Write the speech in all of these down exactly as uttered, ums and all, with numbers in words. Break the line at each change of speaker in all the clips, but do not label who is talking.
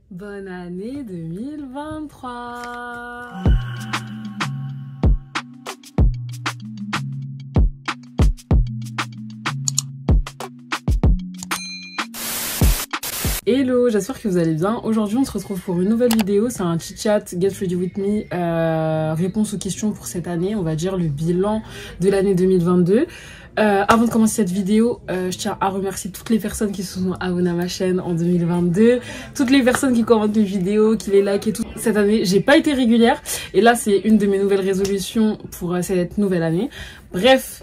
Bonne année deux mille vingt-trois. Hello, j'espère que vous allez bien. Aujourd'hui on se retrouve pour une nouvelle vidéo, c'est un chit chat Get Ready With Me, euh, réponse aux questions pour cette année, on va dire le bilan de l'année deux mille vingt-deux. Euh, avant de commencer cette vidéo, euh, je tiens à remercier toutes les personnes qui se sont abonnées à ma chaîne en deux mille vingt-deux, toutes les personnes qui commentent les vidéos, qui les likent et tout. Cette année, j'ai pas été régulière et là, c'est une de mes nouvelles résolutions pour euh, cette nouvelle année. Bref,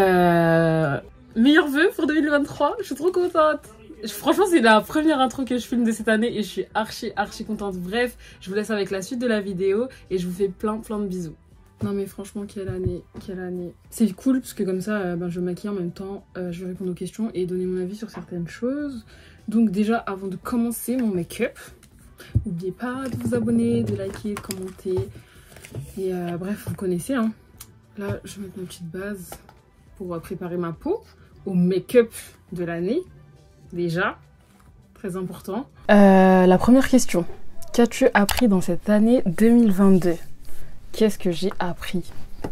euh, meilleurs vœux pour deux mille vingt-trois, je suis trop contente. Franchement, c'est la première intro que je filme de cette année et je suis archi archi contente. Bref, je vous laisse avec la suite de la vidéo et je vous fais plein plein de bisous. Non mais franchement, quelle année, quelle année. C'est cool parce que comme ça, euh, ben, je me maquille en même temps, euh, je vais répondre aux questions et donner mon avis sur certaines choses. Donc déjà, avant de commencer mon make-up, n'oubliez pas de vous abonner, de liker, de commenter. Et euh, bref, vous connaissez, hein. Là, je vais mettre ma petite base pour euh, préparer ma peau au make-up de l'année. Déjà, très important. Euh, la première question. Qu'as-tu appris dans cette année deux mille vingt-deux? Qu'est-ce que j'ai appris?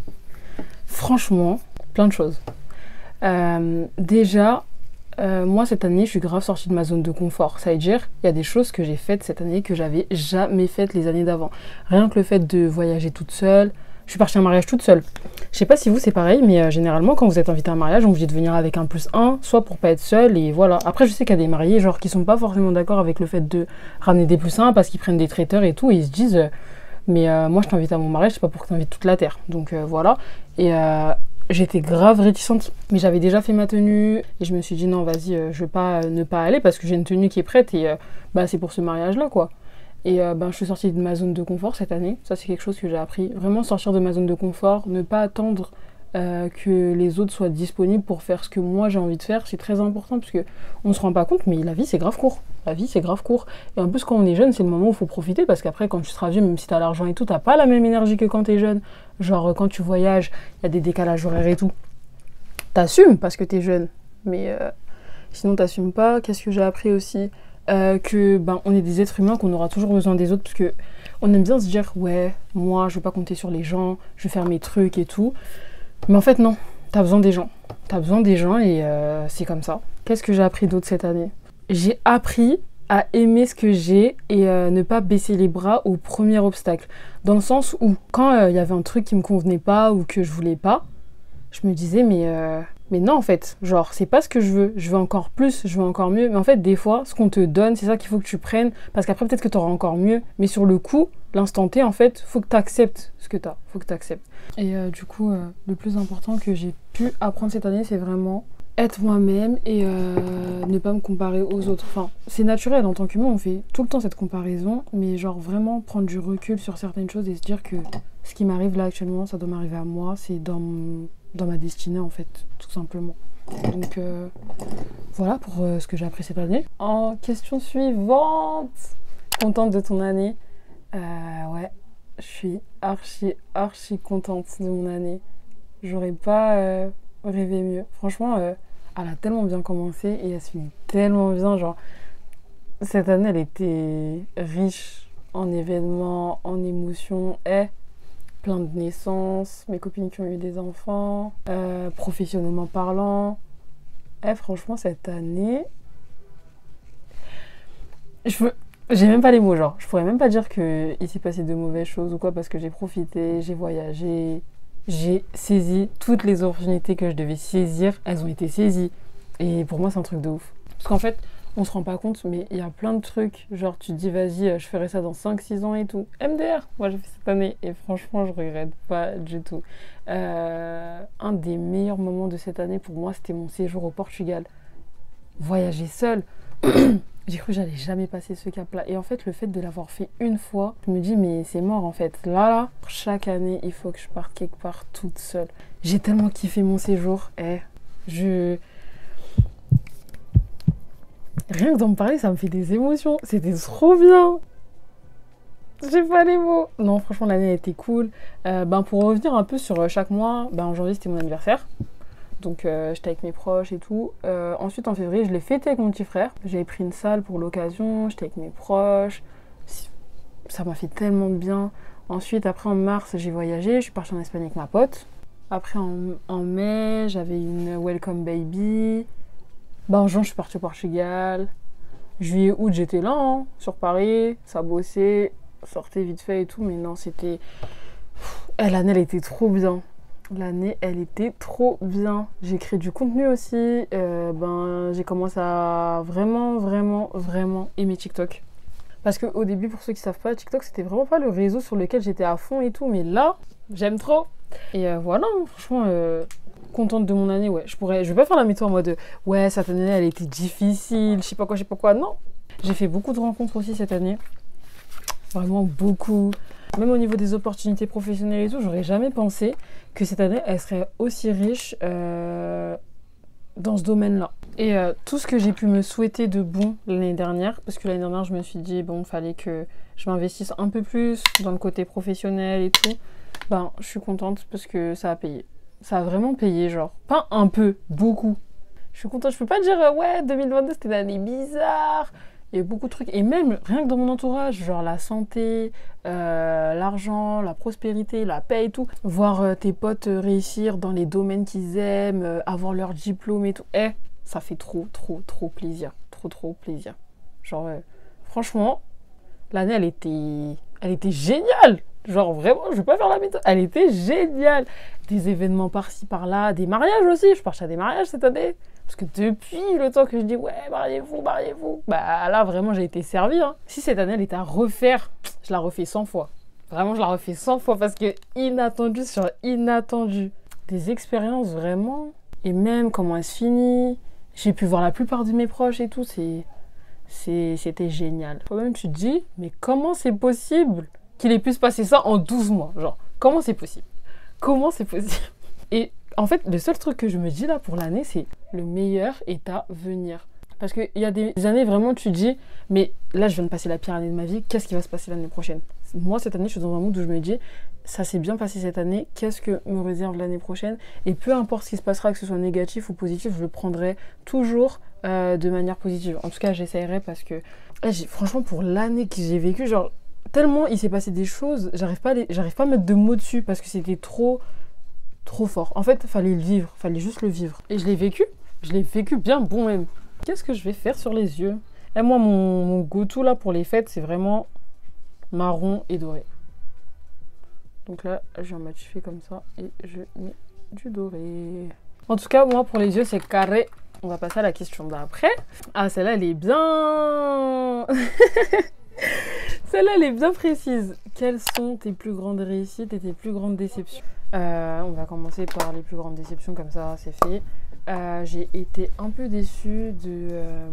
Franchement, plein de choses. Euh, déjà, euh, moi cette année, je suis grave sortie de ma zone de confort. Ça veut dire, il y a des choses que j'ai faites cette année que j'avais jamais faites les années d'avant. Rien que le fait de voyager toute seule. Je suis partie à un mariage toute seule. Je sais pas si vous c'est pareil, mais euh, généralement quand vous êtes invité à un mariage, on vous dit de venir avec un plus un, soit pour pas être seul et voilà. Après je sais qu'il y a des mariés genre qui sont pas forcément d'accord avec le fait de ramener des plus un parce qu'ils prennent des traiteurs et tout et ils se disent euh, mais euh, moi je t'invite à mon mariage, c'est pas pour que t'invites toute la terre. Donc euh, voilà. Et euh, j'étais grave réticente, mais j'avais déjà fait ma tenue et je me suis dit non vas-y, euh, je vais pas euh, ne pas aller parce que j'ai une tenue qui est prête et euh, bah c'est pour ce mariage là quoi. Et euh, ben, je suis sortie de ma zone de confort cette année. Ça, c'est quelque chose que j'ai appris. Vraiment sortir de ma zone de confort, ne pas attendre euh, que les autres soient disponibles pour faire ce que moi j'ai envie de faire. C'est très important parce qu'on ne se rend pas compte, mais la vie, c'est grave court. La vie, c'est grave court. Et en plus, quand on est jeune, c'est le moment où il faut profiter parce qu'après, quand tu seras vieux, même si tu as l'argent et tout, tu n'as pas la même énergie que quand tu es jeune. Genre, quand tu voyages, il y a des décalages horaires et tout. T'assumes parce que tu es jeune. Mais euh, sinon, t'assumes pas. Qu'est-ce que j'ai appris aussi? Euh, que ben on est des êtres humains, qu'on aura toujours besoin des autres parce que on aime bien se dire ouais moi je vais pas compter sur les gens, je vais faire mes trucs et tout, mais en fait non, t'as besoin des gens t'as besoin des gens et euh, c'est comme ça. Qu'est-ce que j'ai appris d'autre cette année? J'ai appris à aimer ce que j'ai et euh, ne pas baisser les bras au premier obstacle, dans le sens où quand il euh, y avait un truc qui me convenait pas ou que je voulais pas, je me disais mais euh, mais non en fait, genre c'est pas ce que je veux, je veux encore plus, je veux encore mieux, mais en fait des fois ce qu'on te donne c'est ça qu'il faut que tu prennes, parce qu'après peut-être que tu auras encore mieux, mais sur le coup, l'instant T en fait, faut que tu acceptes ce que tu as, faut que tu acceptes. Et euh, du coup, euh, le plus important que j'ai pu apprendre cette année, c'est vraiment être moi-même et euh, ne pas me comparer aux autres. Enfin, c'est naturel en tant qu'humain, on fait tout le temps cette comparaison, mais genre vraiment prendre du recul sur certaines choses et se dire que ce qui m'arrive là actuellement, ça doit m'arriver à moi, c'est dans mon... dans ma destinée en fait, tout simplement. Donc euh, voilà pour euh, ce que j'ai appris cette année. En question suivante, contente de ton année? euh, Ouais, je suis archi archi contente de mon année. J'aurais pas euh, rêvé mieux. Franchement, euh, elle a tellement bien commencé et elle se finit tellement bien. Genre, cette année elle était riche en événements, en émotions. Et plein de naissances, mes copines qui ont eu des enfants, euh, professionnellement parlant. Eh, franchement, cette année, je veux... j'ai même pas les mots, genre. Je pourrais même pas dire qu'il s'est passé de mauvaises choses ou quoi, parce que j'ai profité, j'ai voyagé, j'ai saisi toutes les opportunités que je devais saisir, elles ont été saisies. Et pour moi, c'est un truc de ouf. Parce qu'en fait, on se rend pas compte, mais il y a plein de trucs. Genre, tu te dis, vas-y, je ferai ça dans cinq six ans et tout. M D R, moi j'ai fait cette année. Et franchement, je regrette pas du tout. Euh, un des meilleurs moments de cette année pour moi, c'était mon séjour au Portugal. Voyager seule. J'ai cru que j'allais jamais passer ce cap-là. Et en fait, le fait de l'avoir fait une fois, je me dis, mais c'est mort en fait. Là, là, chaque année, il faut que je parte quelque part toute seule. J'ai tellement kiffé mon séjour. Eh, je... Rien que d'en parler, ça me fait des émotions. C'était trop bien. J'ai pas les mots. Non, franchement, l'année a été cool. Euh, ben, pour revenir un peu sur chaque mois, ben, en janvier, c'était mon anniversaire. Donc, euh, j'étais avec mes proches et tout. Euh, ensuite, en février, je l'ai fêté avec mon petit frère. J'avais pris une salle pour l'occasion. J'étais avec mes proches. ça m'a fait tellement de bien. Ensuite, après en mars, j'ai voyagé, je suis partie en Espagne avec ma pote. Après en, en mai, j'avais une welcome baby. Bah, en juin, je suis partie au Portugal. Juillet, août, j'étais là, hein, sur Paris, ça bossait, sortait vite fait et tout, mais non, c'était... Eh, l'année, elle était trop bien. L'année, elle était trop bien. J'ai créé du contenu aussi. Euh, ben, j'ai commencé à vraiment, vraiment, vraiment aimer TikTok. Parce qu'au début, pour ceux qui ne savent pas, TikTok, c'était vraiment pas le réseau sur lequel j'étais à fond et tout. Mais là, j'aime trop. Et euh, voilà, franchement, euh, contente de mon année, ouais. Je pourrais, je vais pas faire la méthode en mode, ouais, cette année, elle était difficile, je sais pas quoi, je sais pas quoi. Non. J'ai fait beaucoup de rencontres aussi cette année. Vraiment beaucoup. Même au niveau des opportunités professionnelles et tout, j'aurais jamais pensé que cette année, elle serait aussi riche euh, dans ce domaine-là. Et euh, tout ce que j'ai pu me souhaiter de bon l'année dernière, parce que l'année dernière, je me suis dit, bon, il fallait que je m'investisse un peu plus dans le côté professionnel et tout. Ben, je suis contente parce que ça a payé. Ça a vraiment payé, genre. Pas un peu, beaucoup. Je suis contente. Je peux pas dire, euh, ouais, deux mille vingt-deux, c'était une année bizarre. Il y a eu beaucoup de trucs. Et même, rien que dans mon entourage, genre la santé, euh, l'argent, la prospérité, la paix et tout. Voir euh, tes potes réussir dans les domaines qu'ils aiment, euh, avoir leur diplôme et tout. Eh, ça fait trop, trop, trop plaisir. Trop, trop plaisir. Genre, euh, franchement, l'année, elle était, elle était géniale. Genre, vraiment, je vais pas faire la méthode. Elle était géniale. Des événements par-ci, par-là, des mariages aussi. Je suis partie à des mariages cette année. Parce que depuis le temps que je dis, ouais, mariez-vous, mariez-vous, bah là, vraiment, j'ai été servie. Hein. Si cette année, elle était à refaire, je la refais cent fois. Vraiment, je la refais cent fois parce que inattendu sur inattendu. Des expériences, vraiment. Et même comment elle se finit. J'ai pu voir la plupart de mes proches et tout. C'est, c'est, c'était génial. Toi-même, tu te dis, mais comment c'est possible qu'il ait pu se passer ça en douze mois? Genre, comment c'est possible? Comment c'est possible? Et en fait, le seul truc que je me dis là pour l'année, c'est le meilleur est à venir. Parce qu'il y a des années, vraiment, tu te dis, mais là, je viens de passer la pire année de ma vie, qu'est-ce qui va se passer l'année prochaine? Moi, cette année, je suis dans un mood où je me dis, ça s'est bien passé cette année, qu'est-ce que me réserve l'année prochaine? Et peu importe ce qui se passera, que ce soit négatif ou positif, je le prendrai toujours euh, de manière positive. En tout cas, j'essaierai parce que, là, franchement, pour l'année que j'ai vécue, genre, tellement il s'est passé des choses, j'arrive pas, les, j'arrive pas à mettre de mots dessus parce que c'était trop... trop fort. En fait, fallait le vivre, fallait juste le vivre. Et je l'ai vécu, je l'ai vécu bien bon même. Qu'est-ce que je vais faire sur les yeux? Et moi, mon, mon go-to là pour les fêtes, c'est vraiment marron et doré. Donc là, je vais en matifier comme ça et je mets du doré. En tout cas, moi, pour les yeux, c'est carré. On va passer à la question d'après. Ah, celle-là, elle est bien... Celle-là, elle est bien précise. Quelles sont tes plus grandes réussites et tes plus grandes déceptions? Euh, on va commencer par les plus grandes déceptions, comme ça c'est fait. Euh, j'ai été un peu déçue de euh,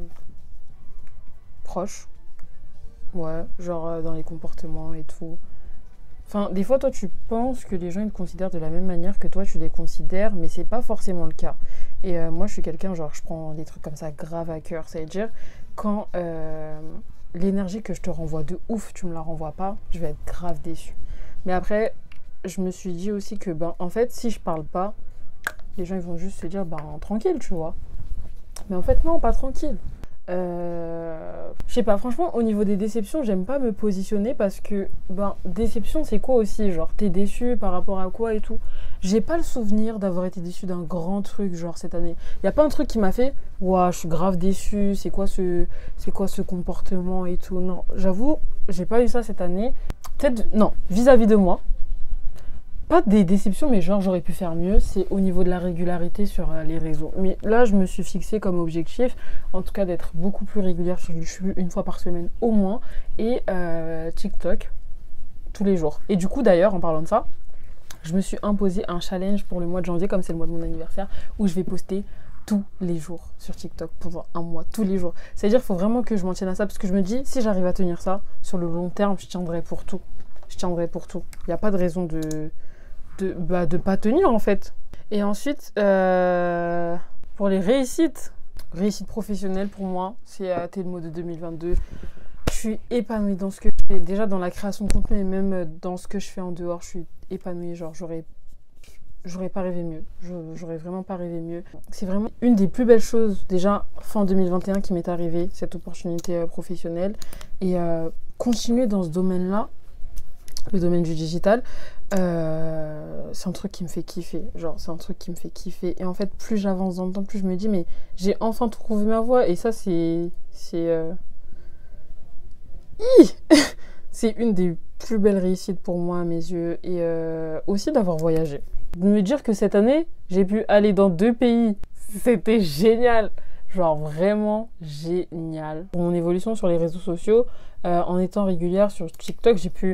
proches. Ouais, genre euh, dans les comportements et tout. Enfin, des fois, toi, tu penses que les gens ils te considèrent de la même manière que toi, tu les considères, mais c'est pas forcément le cas. Et euh, moi, je suis quelqu'un, genre, je prends des trucs comme ça grave à cœur. Ça veut dire, quand euh, l'énergie que je te renvoie de ouf, tu me la renvoies pas, je vais être grave déçue. Mais après, je me suis dit aussi que, ben, en fait, si je parle pas, les gens ils vont juste se dire, ben, tranquille, tu vois. Mais en fait, non, pas tranquille. Euh... Je sais pas, franchement, au niveau des déceptions, j'aime pas me positionner parce que, ben, déception, c'est quoi aussi? Genre, t'es déçu par rapport à quoi et tout? J'ai pas le souvenir d'avoir été déçu d'un grand truc, genre, cette année. Y a pas un truc qui m'a fait, ouah, je suis grave déçu, c'est quoi ce, c'est quoi ce comportement et tout? Non, j'avoue, j'ai pas eu ça cette année. Peut-être, non, vis-à-vis de moi. Pas des déceptions, mais genre j'aurais pu faire mieux, c'est au niveau de la régularité sur euh, les réseaux. Mais là, je me suis fixé comme objectif, en tout cas d'être beaucoup plus régulière sur YouTube une fois par semaine au moins, et euh, TikTok tous les jours. Et du coup, d'ailleurs, en parlant de ça, je me suis imposé un challenge pour le mois de janvier, comme c'est le mois de mon anniversaire, où je vais poster tous les jours sur TikTok pendant un mois, tous les jours. C'est-à-dire qu'il faut vraiment que je m'en tienne à ça, parce que je me dis, si j'arrive à tenir ça, sur le long terme, je tiendrai pour tout. Je tiendrai pour tout. Il n'y a pas de raison de... de bah, de pas tenir en fait. Et ensuite euh, pour les réussites réussites professionnelles, pour moi c'est à Telmo de deux mille vingt-deux. Je suis épanouie dans ce que je fais, déjà dans la création de contenu et même dans ce que je fais en dehors. Je suis épanouie, genre j'aurais j'aurais pas rêvé mieux, j'aurais vraiment pas rêvé mieux. C'est vraiment une des plus belles choses déjà fin deux mille vingt et un qui m'est arrivée, cette opportunité professionnelle. Et euh, continuer dans ce domaine-là, le domaine du digital, euh, c'est un truc qui me fait kiffer. Genre, c'est un truc qui me fait kiffer. Et en fait, plus j'avance dans le temps, plus je me dis, mais j'ai enfin trouvé ma voie. Et ça, c'est... C'est... Euh... c'est une des plus belles réussites pour moi à mes yeux. Et euh, aussi d'avoir voyagé. De me dire que cette année, j'ai pu aller dans deux pays. C'était génial. Genre vraiment génial. Pour mon évolution sur les réseaux sociaux, euh, en étant régulière sur TikTok, j'ai pu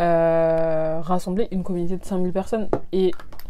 euh, rassembler une communauté de cinq mille personnes. Et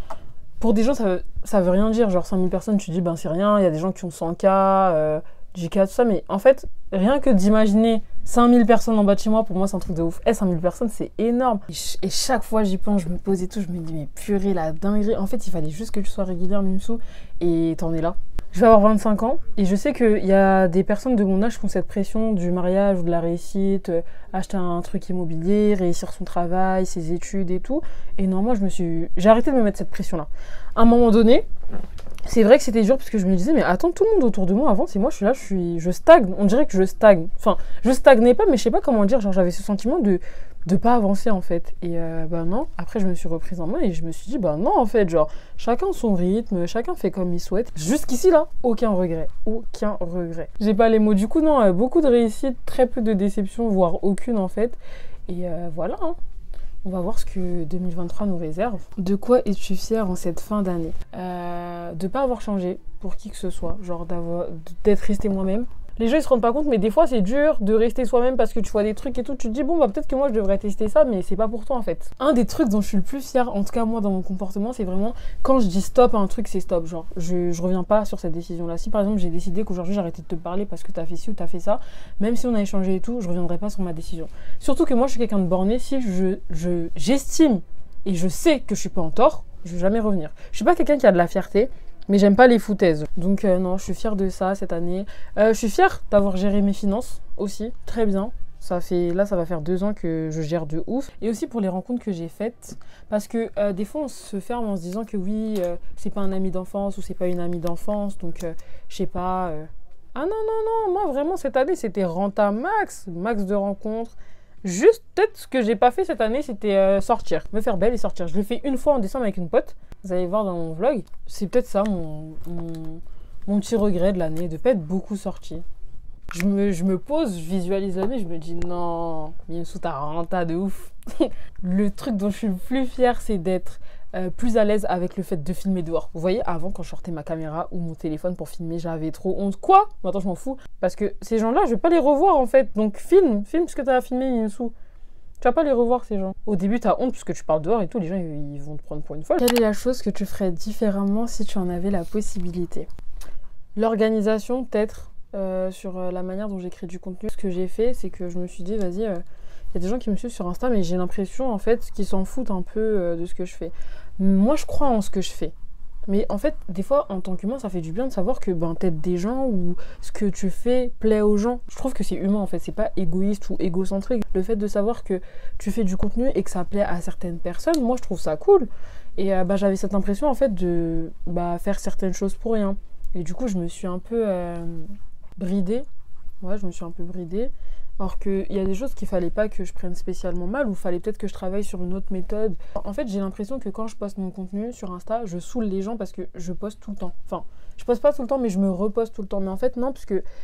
pour des gens, ça, ça veut rien dire. Genre cinq mille personnes, tu te dis, ben c'est rien, il y a des gens qui ont cent K, euh, dix K, tout ça. Mais en fait, rien que d'imaginer cinq mille personnes en bas de chez moi, pour moi, c'est un truc de ouf. Eh, cinq mille personnes, c'est énorme. Et, ch et chaque fois, j'y pense, je me pose et tout, je me dis, mais purée, la dinguerie. En fait, il fallait juste que tu sois régulière, Mimsou, et t'en es là. Je vais avoir vingt-cinq ans et je sais qu'il y a des personnes de mon âge qui ont cette pression du mariage ou de la réussite, euh, acheter un truc immobilier, réussir son travail, ses études et tout. Et non, moi, je me suis... j'ai arrêté de me mettre cette pression-là. À un moment donné, c'est vrai que c'était dur parce que je me disais, mais attends, tout le monde autour de moi avance et moi, je suis là, je, suis... je stagne. On dirait que je stagne. Enfin, je stagnais pas, mais je sais pas comment dire. Genre, j'avais ce sentiment de de pas avancer en fait. Et euh, bah non, après je me suis reprise en main et je me suis dit bah non en fait, genre chacun son rythme, chacun fait comme il souhaite. Jusqu'ici là, aucun regret, aucun regret. J'ai pas les mots, du coup non, euh, beaucoup de réussite, très peu de déception, voire aucune en fait. Et euh, voilà, hein. On va voir ce que deux mille vingt-trois nous réserve. De quoi es-tu fière en cette fin d'année? euh, De pas avoir changé pour qui que ce soit, genre d'être restée moi-même. Les gens ils se rendent pas compte, mais des fois c'est dur de rester soi-même parce que tu vois des trucs et tout. Tu te dis bon bah peut-être que moi je devrais tester ça, mais c'est pas pour toi en fait. Un des trucs dont je suis le plus fière, en tout cas moi dans mon comportement, c'est vraiment quand je dis stop à un truc, c'est stop. Genre je, je reviens pas sur cette décision là. Si par exemple j'ai décidé qu'aujourd'hui j'arrêtais de te parler parce que t'as fait ci ou t'as fait ça, même si on a échangé et tout, je reviendrai pas sur ma décision. Surtout que moi je suis quelqu'un de borné. Si je je j'estime et je sais que je suis pas en tort, je vais jamais revenir. Je suis pas quelqu'un qui a de la fierté. Mais j'aime pas les foutaises. Donc euh, non, je suis fière de ça cette année. Euh, je suis fière d'avoir géré mes finances aussi. Très bien. Ça fait, là, ça va faire deux ans que je gère de ouf. Et aussi pour les rencontres que j'ai faites. Parce que euh, des fois, on se ferme en se disant que oui, euh, c'est pas un ami d'enfance ou c'est pas une amie d'enfance. Donc, euh, je sais pas... Euh... Ah non, non, non. Moi, vraiment, cette année, c'était renta max. Max de rencontres. Juste, peut-être ce que j'ai pas fait cette année, c'était euh, sortir. Me faire belle et sortir. Je l'ai fait une fois en décembre avec une pote. Vous allez voir dans mon vlog. C'est peut-être ça, mon, mon, mon petit regret de l'année, de pas être beaucoup sorti. Je me, je me pose, je visualise l'année, je me dis non, Mimsou, t'as renta de ouf. Le truc dont je suis le plus fière, c'est d'être euh, plus à l'aise avec le fait de filmer dehors. Vous voyez, avant, quand je sortais ma caméra ou mon téléphone pour filmer, j'avais trop honte. Quoi? Maintenant, je m'en fous. Parce que ces gens-là, je vais pas les revoir, en fait. Donc, filme, filme ce que t'as filmé, Mimsou. Tu vas pas les revoir, ces gens. Au début, t'as honte parce que tu parles dehors et tout. Les gens, ils, ils vont te prendre pour une folle. Quelle est la chose que tu ferais différemment si tu en avais la possibilité? L'organisation, peut-être, euh, sur la manière dont j'écris du contenu. Ce que j'ai fait, c'est que je me suis dit, vas-y... il euh, y a des gens qui me suivent sur Insta, mais j'ai l'impression, en fait, qu'ils s'en foutent un peu euh, de ce que je fais. Moi, je crois en ce que je fais. Mais en fait, des fois, en tant qu'humain, ça fait du bien de savoir que ben, t'aides des gens ou ce que tu fais plaît aux gens. Je trouve que c'est humain, en fait. C'est pas égoïste ou égocentrique. Le fait de savoir que tu fais du contenu et que ça plaît à certaines personnes, moi, je trouve ça cool. Et euh, bah, j'avais cette impression, en fait, de bah, faire certaines choses pour rien. Et du coup, je me suis un peu euh, bridée. Ouais, je me suis un peu bridée. Alors qu'il y a des choses qu'il fallait pas que je prenne spécialement mal, ou il fallait peut-être que je travaille sur une autre méthode. En fait, j'ai l'impression que quand je poste mon contenu sur Insta, je saoule les gens parce que je poste tout le temps. Enfin, je poste pas tout le temps, mais je me reposte tout le temps. Mais en fait, non, parce que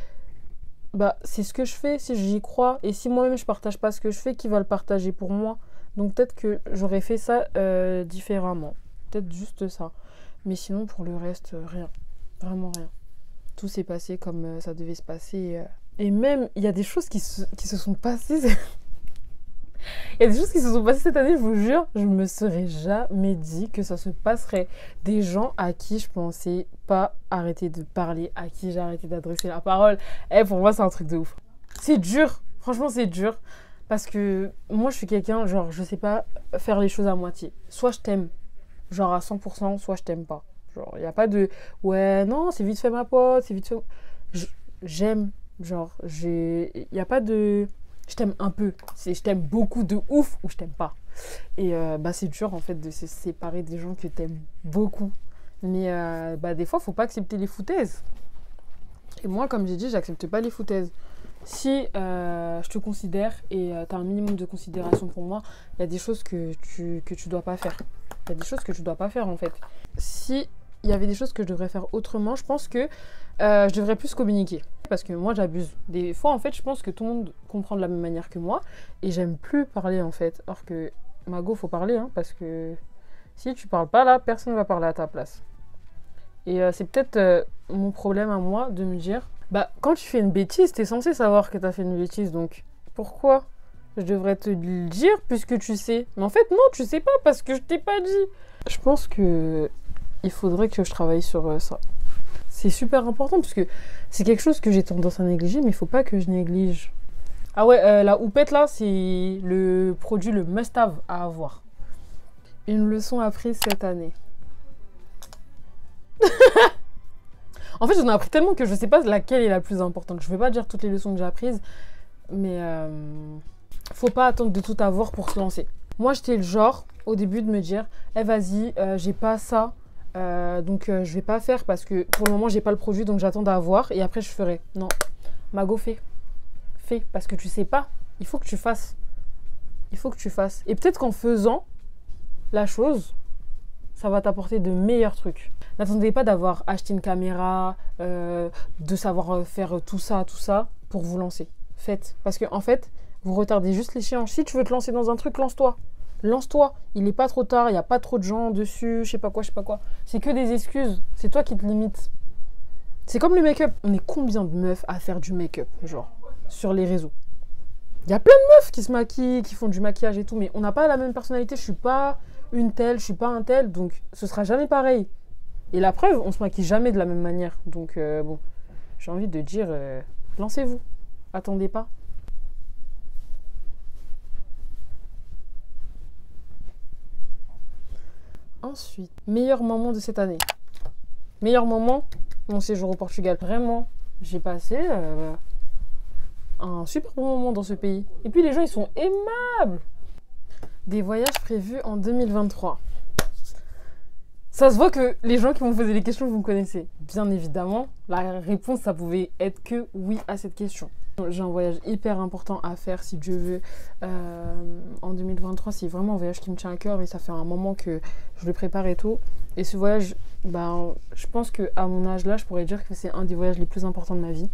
bah, c'est ce que je fais, si j'y crois. Et si moi-même, je partage pas ce que je fais, qui va le partager pour moi? Donc peut-être que j'aurais fait ça euh, différemment. Peut-être juste ça. Mais sinon, pour le reste, rien. Vraiment rien. Tout s'est passé comme euh, ça devait se passer. Euh... Et même, il y a des choses qui se, qui se sont passées. Il y a des choses qui se sont passées cette année, je vous jure. Je me serais jamais dit que ça se passerait. Des gens à qui je pensais pas arrêter de parler, à qui j'ai arrêté d'adresser la parole. Eh, pour moi, c'est un truc de ouf. C'est dur. Franchement, c'est dur. Parce que moi, je suis quelqu'un, genre, je sais pas faire les choses à moitié. Soit je t'aime, genre à cent pour cent, soit je t'aime pas. Genre, il n'y a pas de... Ouais, non, c'est vite fait ma pote, c'est vite fait... J'aime. Genre, il n'y a pas de... Je t'aime un peu. C'est je t'aime beaucoup de ouf ou je t'aime pas. Et euh, bah, c'est dur, en fait, de se séparer des gens que t'aimes beaucoup. Mais euh, bah, des fois, il faut pas accepter les foutaises. Et moi, comme j'ai dit, j'accepte pas les foutaises. Si euh, je te considère et euh, tu as un minimum de considération pour moi, il y a des choses que tu, que tu dois pas faire. Il y a des choses que tu dois pas faire en fait. Si il y avait des choses que je devrais faire autrement, je pense que euh, je devrais plus communiquer. Parce que moi j'abuse. Des fois en fait je pense que tout le monde comprend de la même manière que moi et j'aime plus parler en fait. Alors que Mago, faut parler hein, parce que si tu parles pas là, personne va parler à ta place. Et euh, c'est peut-être euh, mon problème à moi de me dire, bah quand tu fais une bêtise, t'es censé savoir que t'as fait une bêtise, donc pourquoi je devrais te le dire puisque tu sais. Mais en fait non, tu sais pas parce que je t'ai pas dit. Je pense que il faudrait que je travaille sur euh, ça. C'est super important parce que c'est quelque chose que j'ai tendance à négliger, mais il faut pas que je néglige. Ah ouais, euh, la houppette là, c'est le produit, le must-have à avoir. Une leçon apprise cette année. En fait, j'en ai appris tellement que je sais pas laquelle est la plus importante. Je vais pas dire toutes les leçons que j'ai apprises, mais euh, faut pas attendre de tout avoir pour se lancer. Moi, j'étais le genre, au début, de me dire, eh vas-y, euh, j'ai pas ça, euh, donc euh, je vais pas faire parce que pour le moment, j'ai pas le produit, donc j'attends d'avoir et après, je ferai. Non, Mago, fais. Fais, parce que tu sais pas. Il faut que tu fasses. Il faut que tu fasses. Et peut-être qu'en faisant la chose, ça va t'apporter de meilleurs trucs. N'attendez pas d'avoir acheté une caméra, euh, de savoir faire tout ça, tout ça, pour vous lancer. Faites. Parce qu'en en fait, vous retardez juste l'échéance. Si tu veux te lancer dans un truc, lance-toi. Lance-toi. Il n'est pas trop tard, il n'y a pas trop de gens dessus, je sais pas quoi, je sais pas quoi. C'est que des excuses. C'est toi qui te limites. C'est comme le make-up. On est combien de meufs à faire du make-up, genre, sur les réseaux? Il y a plein de meufs qui se maquillent, qui font du maquillage et tout, mais on n'a pas la même personnalité. Je suis pas une telle, je suis pas un tel, donc ce sera jamais pareil. Et la preuve, on se maquille jamais de la même manière. Donc euh, bon, j'ai envie de dire, euh, lancez-vous. Attendez pas. Ensuite, meilleur moment de cette année. Meilleur moment, mon séjour au Portugal. Vraiment, j'ai passé euh, un super bon moment dans ce pays. Et puis les gens, ils sont aimables. Des voyages prévus en deux mille vingt-trois. Ça se voit que les gens qui m'ont posé les questions, vous me connaissez. Bien évidemment, la réponse, ça pouvait être que oui à cette question. J'ai un voyage hyper important à faire, si Dieu veut, euh, en deux mille vingt-trois. C'est vraiment un voyage qui me tient à cœur et ça fait un moment que je le prépare et tout. Et ce voyage, ben, je pense qu'à mon âge là, je pourrais dire que c'est un des voyages les plus importants de ma vie.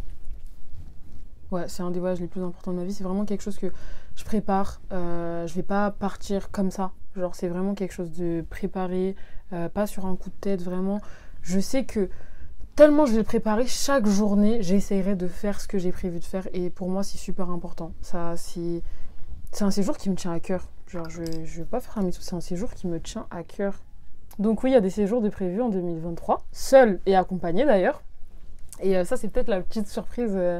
Ouais, c'est un des voyages les plus importants de ma vie. C'est vraiment quelque chose que je prépare. Euh, je vais pas partir comme ça. Genre, c'est vraiment quelque chose de préparé, euh, pas sur un coup de tête, vraiment. Je sais que tellement je vais le préparer, chaque journée, j'essaierai de faire ce que j'ai prévu de faire. Et pour moi, c'est super important. Ça, c'est un séjour qui me tient à cœur. Genre, je ne vais pas faire un mytho, c'est un séjour qui me tient à cœur. Donc oui, il y a des séjours de prévus en deux mille vingt-trois, seul et accompagné d'ailleurs. Et euh, ça, c'est peut-être la petite surprise euh,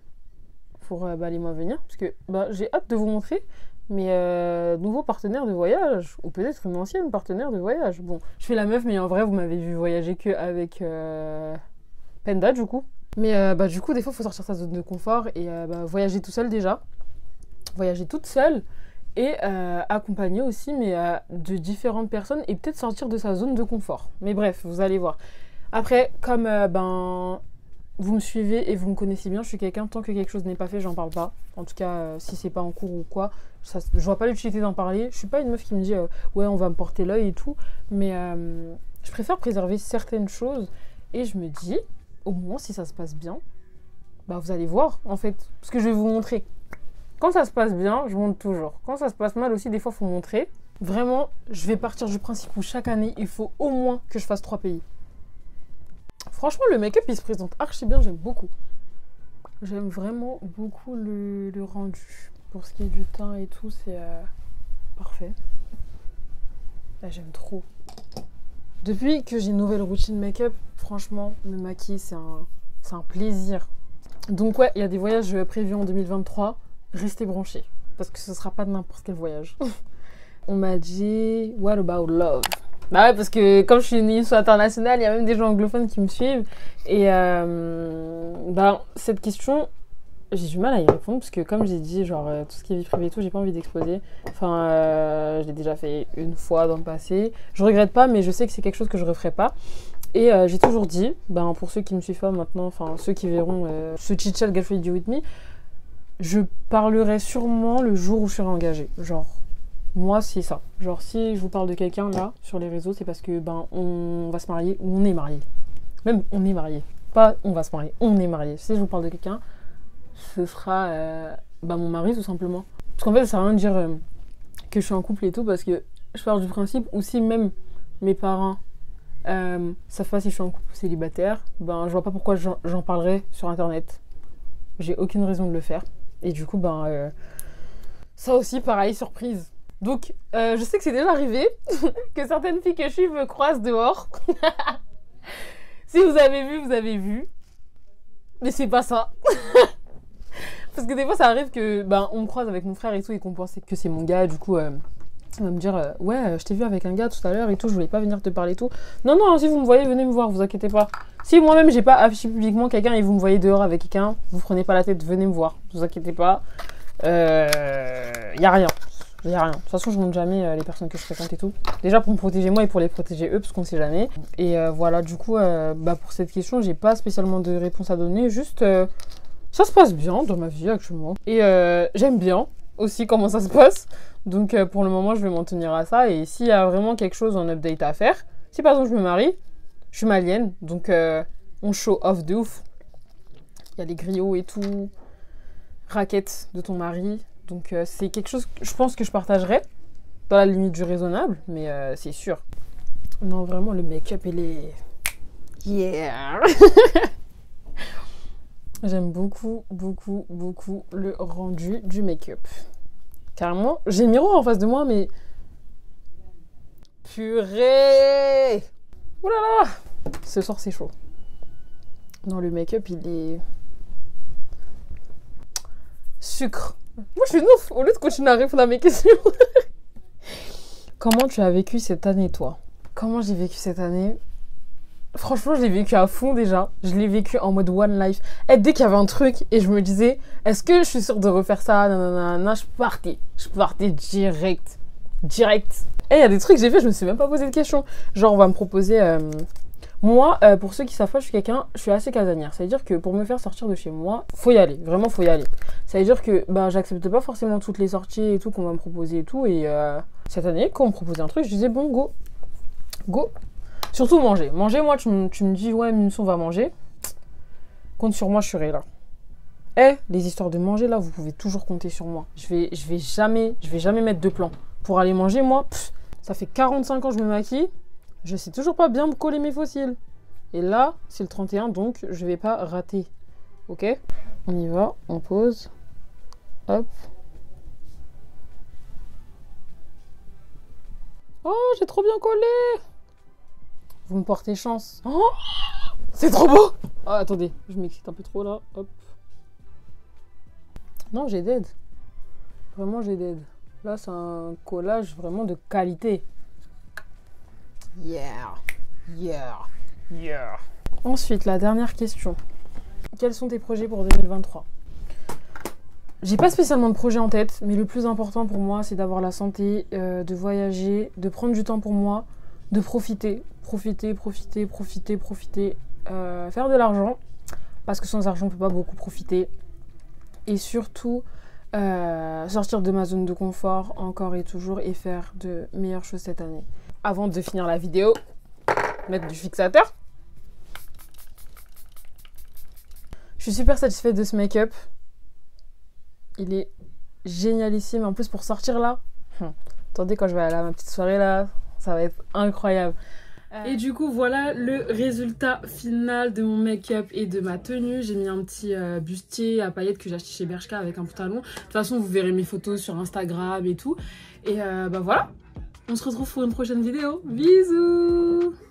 pour euh, bah, les mois à venir. Parce que bah, j'ai hâte de vous montrer mes euh, nouveaux partenaires de voyage. Ou peut-être une ancienne partenaire de voyage. Bon, je fais la meuf, mais en vrai, vous m'avez vu voyager qu'avec euh, Penda, du coup. Mais euh, bah, du coup, des fois, il faut sortir sa zone de confort et euh, bah, voyager tout seul déjà. Voyager toute seule. Et euh, accompagner aussi, mais euh, de différentes personnes. Et peut-être sortir de sa zone de confort. Mais bref, vous allez voir. Après, comme euh, ben... vous me suivez et vous me connaissez bien, je suis quelqu'un, tant que quelque chose n'est pas fait, j'en parle pas. En tout cas, euh, si c'est pas en cours ou quoi, ça, je vois pas l'utilité d'en parler. Je suis pas une meuf qui me dit euh, ouais, on va me porter l'œil et tout, mais euh, je préfère préserver certaines choses et je me dis, au moins si ça se passe bien, bah vous allez voir en fait, parce que je vais vous montrer. Quand ça se passe bien, je montre toujours. Quand ça se passe mal aussi, des fois, faut montrer. Vraiment, je vais partir du principe où chaque année, il faut au moins que je fasse trois pays. Franchement, le make-up, il se présente archi bien, j'aime beaucoup. J'aime vraiment beaucoup le, le rendu. Pour ce qui est du teint et tout, c'est euh, parfait. Là, j'aime trop. Depuis que j'ai une nouvelle routine make-up, franchement, me maquiller, c'est un, c'est un plaisir. Donc ouais, il y a des voyages prévus en deux mille vingt-trois. Restez branchés, parce que ce sera pas de n'importe quel voyage. On m'a dit, what about love? Bah ouais, parce que comme je suis une issue internationale, il y a même des gens anglophones qui me suivent. Et euh, bah, cette question, j'ai du mal à y répondre, parce que comme j'ai dit, genre, tout ce qui est vie privée et tout, j'ai pas envie d'exposer. Enfin, euh, je l'ai déjà fait une fois dans le passé. Je regrette pas, mais je sais que c'est quelque chose que je referai pas. Et euh, j'ai toujours dit, ben, pour ceux qui me suivent pas maintenant, enfin, ceux qui verront euh, ce chit-chat Get Ready With Me, je parlerai sûrement le jour où je serai engagée. Genre, moi, c'est ça. Genre, si je vous parle de quelqu'un, là, sur les réseaux, c'est parce que, ben, on va se marier ou on est marié. Même, on est marié. Pas on va se marier, on est marié. Si je vous parle de quelqu'un, ce sera, euh, ben, mon mari, tout simplement. Parce qu'en fait, ça sert à rien de dire euh, que je suis en couple et tout, parce que je pars du principe où si même mes parents euh, savent pas si je suis en couple ou célibataire, ben, je vois pas pourquoi j'en parlerai sur Internet. J'ai aucune raison de le faire. Et du coup, ben, euh, ça aussi, pareil, surprise. Donc, euh, je sais que c'est déjà arrivé que certaines filles que je suis me croisent dehors. Si vous avez vu, vous avez vu. Mais c'est pas ça. Parce que des fois, ça arrive que ben, on me croise avec mon frère et tout et qu'on pense que c'est mon gars. Du coup, euh, il va me dire euh, ouais, je t'ai vu avec un gars tout à l'heure et tout, je voulais pas venir te parler et tout. Non, non, si vous me voyez, venez me voir, vous inquiétez pas. Si moi-même, j'ai pas affiché publiquement quelqu'un et vous me voyez dehors avec quelqu'un, vous prenez pas la tête, venez me voir, vous inquiétez pas. Euh, y a rien. Y a rien. De toute façon, je montre jamais euh, les personnes que je fréquente et tout. Déjà pour me protéger moi et pour les protéger eux, parce qu'on sait jamais. Et euh, voilà, du coup, euh, bah, pour cette question, j'ai pas spécialement de réponse à donner. Juste, euh, ça se passe bien dans ma vie actuellement. Et euh, j'aime bien aussi comment ça se passe. Donc euh, pour le moment, je vais m'en tenir à ça. Et s'il y a vraiment quelque chose en update à faire, si par exemple je me marie, je suis malienne, donc euh, on show off de ouf. Il y a les griots et tout, raquettes de ton mari. Donc euh, c'est quelque chose que je pense que je partagerai dans la limite du raisonnable, mais euh, c'est sûr. Non, vraiment, le make-up, il est... Yeah. J'aime beaucoup, beaucoup, beaucoup le rendu du make-up. Carrément, j'ai le miroir en face de moi, mais... Purée! Ouh là là! Ce soir, c'est chaud. Non, le make-up, il est... Sucre. Moi, je suis ouf. Au lieu de continuer à répondre à mes questions. Comment tu as vécu cette année, toi? Comment j'ai vécu cette année? Franchement, je l'ai vécu à fond déjà. Je l'ai vécu en mode one life. Et dès qu'il y avait un truc et je me disais, est-ce que je suis sûre de refaire ça? Nanana, je partais. Je partais direct. Direct. Et il y a des trucs que j'ai fait, je me suis même pas posé de questions. Genre, on va me proposer... Euh... Moi, euh, pour ceux qui savent pas, je suis quelqu'un, je suis assez casanière. C'est-à-dire que pour me faire sortir de chez moi, faut y aller. Vraiment, faut y aller. C'est-à-dire que ben, j'accepte pas forcément toutes les sorties et tout qu'on va me proposer et tout. Et euh, cette année, quand on me proposait un truc, je disais bon, go. Go. Surtout manger. Manger, moi, tu, tu me dis, ouais, Mimso, on va manger. Compte sur moi, je serai là. Eh, les histoires de manger, là, vous pouvez toujours compter sur moi. Je vais, je vais jamais, je vais jamais mettre de plan. Pour aller manger, moi, pff, ça fait quarante-cinq ans que je me maquille. Je sais toujours pas bien me coller mes fossiles. Et là, c'est le trente et un, donc je vais pas rater. Ok? On y va, on pose. Hop. Oh, j'ai trop bien collé! Vous me portez chance. Oh, c'est trop beau! Oh, attendez, je m'excite un peu trop là. Hop. Non, j'ai dead. Vraiment, j'ai dead. Là, c'est un collage vraiment de qualité. Yeah, yeah, yeah. Ensuite, la dernière question. Quels sont tes projets pour deux mille vingt-trois? J'ai pas spécialement de projet en tête, mais le plus important pour moi, c'est d'avoir la santé, euh, de voyager, de prendre du temps pour moi, de profiter, profiter, profiter, profiter, profiter, euh, faire de l'argent, parce que sans argent, on peut pas beaucoup profiter. Et surtout, euh, sortir de ma zone de confort encore et toujours et faire de meilleures choses cette année. Avant de finir la vidéo, mettre du fixateur. Je suis super satisfaite de ce make-up. Il est génialissime. En plus, pour sortir là, hum, attendez, quand je vais aller à ma petite soirée là, ça va être incroyable. Et du coup, voilà le résultat final de mon make-up et de ma tenue. J'ai mis un petit euh, bustier à paillettes que j'ai acheté chez Bershka avec un pantalon. De toute façon, vous verrez mes photos sur Instagram et tout. Et euh, bah voilà. On se retrouve pour une prochaine vidéo. Bisous!